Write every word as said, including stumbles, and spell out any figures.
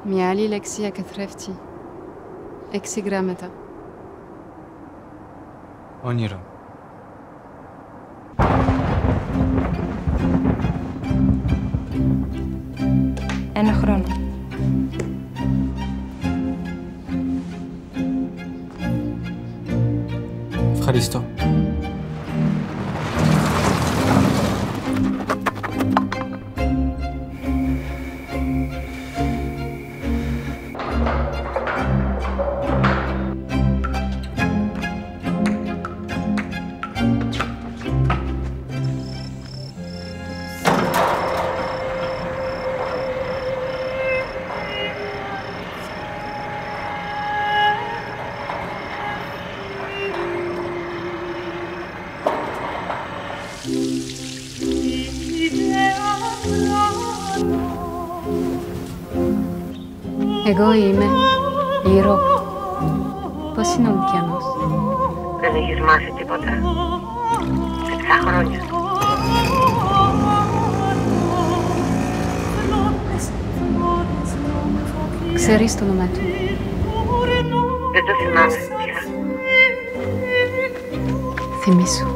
Μια άλλη λέξη για καθρέφτη. Έξι γράμματα. Όνειρο. Ένα χρόνο. Ευχαριστώ. Εγώ είμαι η Ροκ. Πώς είναι ο ωκεανός? Δεν έχεις μάθει τίποτα. Εξά χρόνια. Ξέρεις το όνομα του? Δεν το θυμάμαι πια. Θυμήσου.